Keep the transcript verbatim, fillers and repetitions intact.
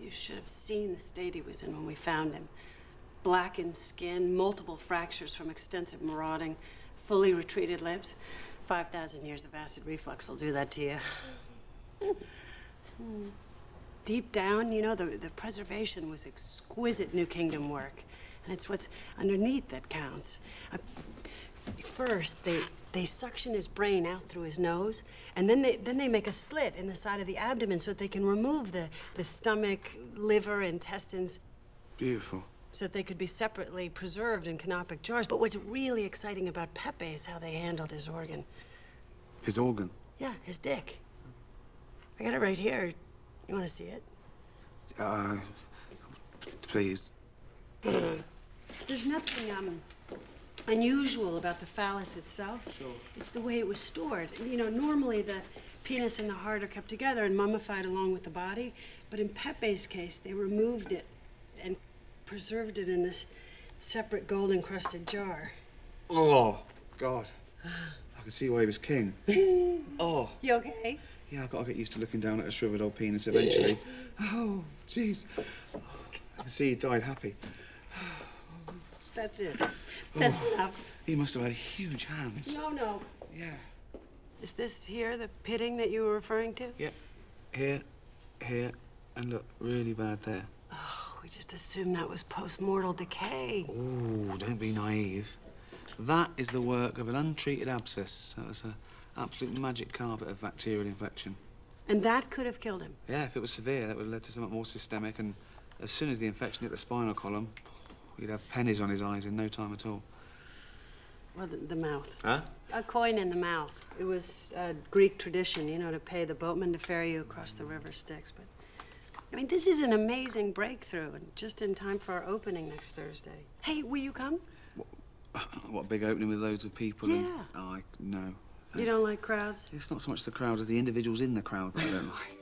you should have seen the state he was in when we found him. Blackened skin, multiple fractures from extensive marauding, fully retreated lips. five thousand years of acid reflux will do that to you. Deep down, you know, the, the preservation was exquisite New Kingdom work. And it's what's underneath that counts. Uh, first, they, they suction his brain out through his nose, and then they, then they make a slit in the side of the abdomen so that they can remove the, the stomach, liver, intestines. Beautiful. So that they could be separately preserved in canopic jars. But what's really exciting about Pepe is how they handled his organ. His organ? Yeah, his dick. I got it right here. You want to see it? Uh, please. There's nothing um, unusual about the phallus itself. Sure. It's the way it was stored. You know, normally the penis and the heart are kept together and mummified along with the body. But in Pepe's case, they removed it and preserved it in this separate gold-encrusted jar. Oh, God. I can see why he was king. Oh. You okay? Yeah, I've got to get used to looking down at a shriveled old penis eventually. Oh, jeez. I can see he died happy. That's it. That's oh, enough. He must have had huge hands. No, no. Yeah. Is this here the pitting that you were referring to? Yep. Here, here, and look, really bad there. Oh, we just assumed that was post-mortal decay. Oh, don't be naive. That is the work of an untreated abscess. That was an absolute magic carpet of bacterial infection. And that could have killed him? Yeah, if it was severe, that would have led to something more systemic, and as soon as the infection hit the spinal column, he'd have pennies on his eyes in no time at all. Well, the, the mouth. Huh? A coin in the mouth. It was a Greek tradition, you know, to pay the boatman to ferry you across the river Styx. But, I mean, this is an amazing breakthrough, and just in time for our opening next Thursday. Hey, will you come? What, what a big opening with loads of people? Yeah. And, oh, I, no. You don't like crowds? It's not so much the crowd as the individuals in the crowd that I don't like.